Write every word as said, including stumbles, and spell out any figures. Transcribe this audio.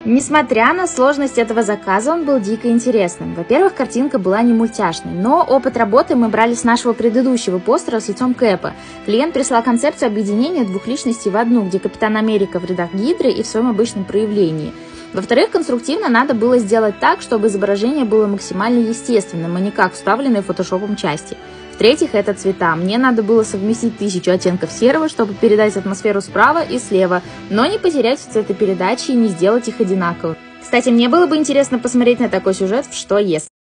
Несмотря на сложность этого заказа, он был дико интересным. Во-первых, картинка была не мультяшной, но опыт работы мы брали с нашего предыдущего постера с лицом Кэпа. Клиент прислал концепцию объединения двух личностей в одну, где Капитан Америка в рядах Гидры и в своем обычном проявлении. Во-вторых, конструктивно надо было сделать так, чтобы изображение было максимально естественным, а не как вставленные фотошопом части. В-третьих, это цвета. Мне надо было совместить тысячу оттенков серого, чтобы передать атмосферу справа и слева, но не потерять в цветопередаче и не сделать их одинаковыми. Кстати, мне было бы интересно посмотреть на такой сюжет в «Что если?».